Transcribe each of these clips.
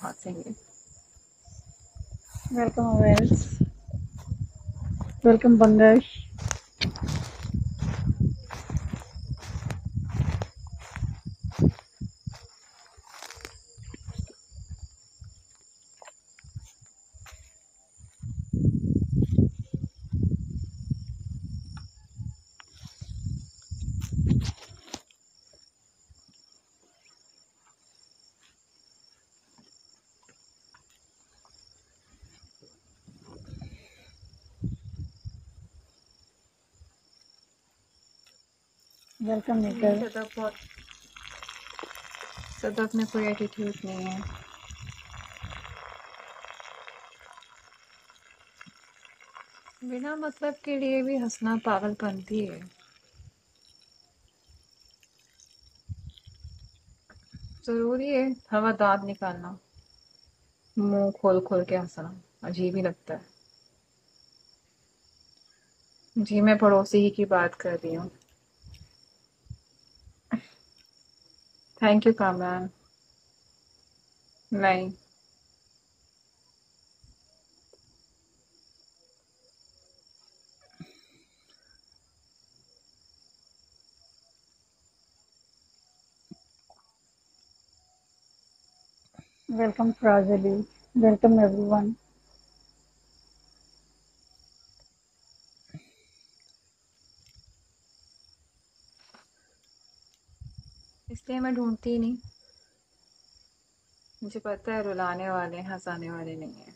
हंसेंगे। Welcome Avesh, welcome Bangash. Welcome नहीं, निकर। सदफ में कोई एटीट्यूड नहीं है। बिना मतलब के लिए भी हंसना पागलपंती है। जरूरी है हवा दांत निकालना, मुंह खोल खोल के हंसना? अजीब ही लगता है। जी, मैं पड़ोसी ही की बात कर रही हूँ। Thank you Kamran. नहीं। वेलकम फ्राजली, वेलकम एवरीवन। इसलिए मैं ढूंढती ही नहीं। मुझे पता है रुलाने वाले हंसाने वाले नहीं है।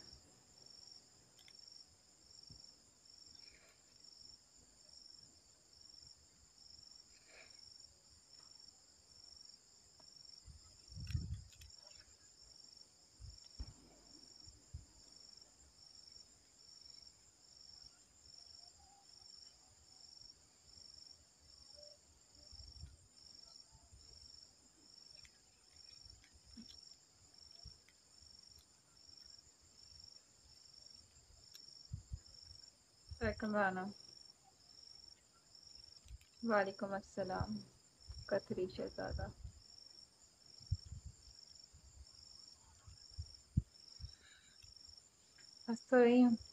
वेलकम राना। वालेकुम अस्सलाम कतरी शहजादा। हंस तो रही हूँ।